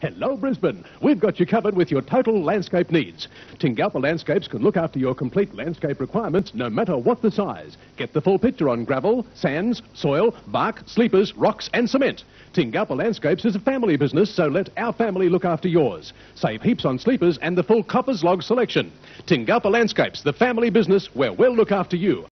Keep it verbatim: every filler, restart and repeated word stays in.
Hello Brisbane, we've got you covered with your total landscape needs. Tingalpa Landscapes can look after your complete landscape requirements no matter what the size. Get the full picture on gravel, sands, soil, bark, sleepers, rocks and cement. Tingalpa Landscapes is a family business, so let our family look after yours. Save heaps on sleepers and the full coppers log selection. Tingalpa Landscapes, the family business where we'll look after you.